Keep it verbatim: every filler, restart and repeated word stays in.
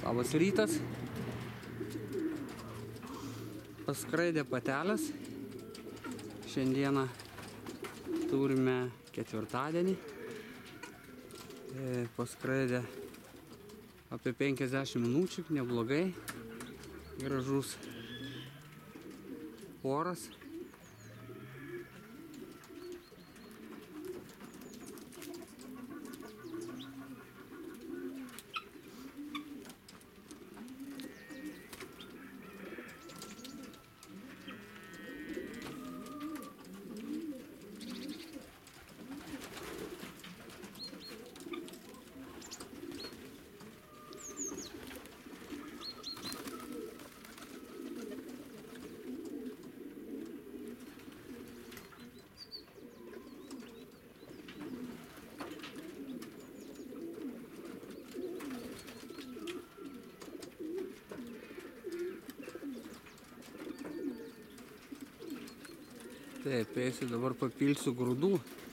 Labas rytas. Paskraidė patelės. Šiandieną turime ketvirtadienį. Paskraidė apie penkiasdešimt minučių, neblogai. Gražus oras. Taip, eisiu dabar papilsiu grūdų.